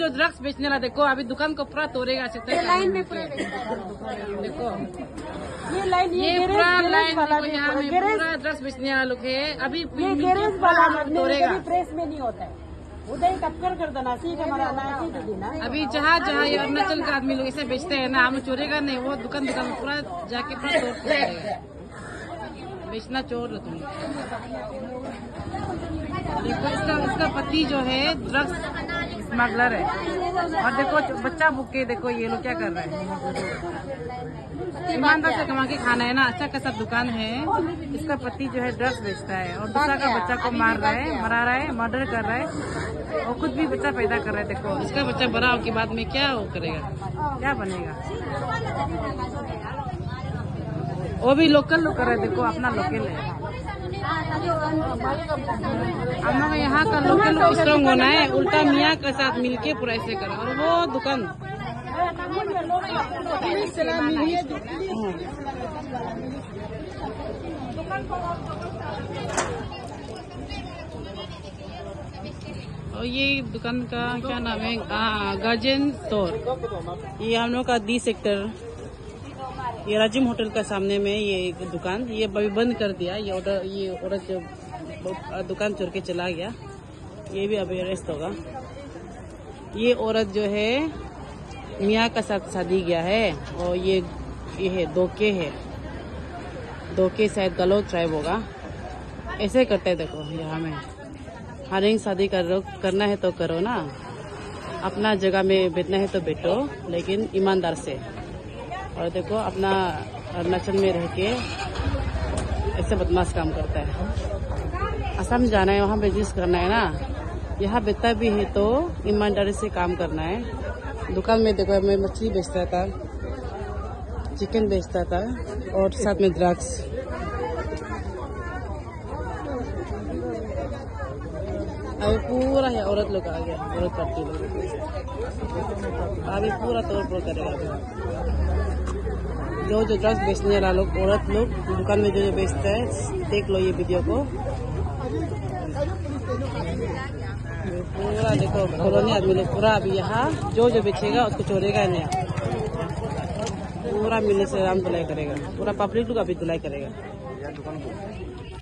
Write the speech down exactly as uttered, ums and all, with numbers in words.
जो ड्रग्स बेचने वाला देखो अभी दुकान को पूरा तोड़ेगा। ये लाइन में पूरा देखो ये लाइन ये पूरा लाइन यहाँ में पूरा ड्रग्स बेचने वाला लोग है। अभी गैरेज वाला तोड़ेगा। प्रेस में नहीं होता है उधर कटकर कर देना हमारा ना। अभी जहाँ जहाँ ये अरुणाचल का आदमी लोग ऐसे बेचते हैं ना, हम चोरेगा नहीं, वो दुकान दुकान में पूरा जाके पूरा तोड़ देगा। बेचना चोर तुम। देखो इसका उसका पति जो है ड्रग्स स्मगलर है। और देखो बच्चा भूखे, देखो ये लोग क्या कर रहे हैं। ईमानदार से कमा के खाना है ना, अच्छा खासा दुकान है। इसका पति जो है ड्रग्स बेचता है और दूसरा का बच्चा को मार रहा है, मरा रहा है, मर्डर कर रहा है और खुद भी बच्चा पैदा कर रहा है। देखो इसका बच्चा बड़ा होने के बाद में क्या वो करेगा, क्या बनेगा। वो भी लोकल लोग कर रहे हैं। देखो अपना लोकल है। हम लोग यहाँ का लोकल लोग स्ट्रॉन्ग होना है। उल्टा मियाँ के साथ मिलके पूरा ऐसे करो। और वो दुकान और ये दुकान का क्या नाम है, गार्जन स्टोर। ये हम लोग का डी सेक्टर, ये राजिम होटल का सामने में ये एक दुकान, ये अभी बंद कर दिया। ये ऑर्डर ये औरत जो दुकान छोड़ के चला गया, ये भी अभी अरेस्ट होगा। ये औरत जो है मियाँ का साथ शादी गया है और ये ये है दोके है, दोके शायद गलो ट्राइब होगा। ऐसे करते हैं। देखो यहाँ में हर एक शादी कर करना है तो करो ना, अपना जगह में बैठना है तो बैठो, लेकिन ईमानदार से। और देखो अपना अरुणाचल में रह के ऐसे बदमाश काम करता है। असम जाना है, वहाँ बिजनेस करना है ना, यहाँ बेचता भी है तो ईमानदारी से काम करना है। दुकान में देखो मैं मछली बेचता था, चिकन बेचता था और साथ में ड्रग्स। अभी पूरा है औरत लोग आ गया, औरत पार्टी लोग अभी पूरा तोड़ फोड़ करेगा। जो जो ड्रग्स बेचने वाला लोग, औरत लोग दुकान में जो जो बेचता है, देख लो ये वीडियो को। पूरा देखो कॉलोनी आदमी लोग पूरा अभी यहाँ जो जो बेचेगा उसको चोरेगा नहीं, पूरा मिलने से आराम धुलाई करेगा। पूरा पब्लिक लोग अभी धुलाई करेगा।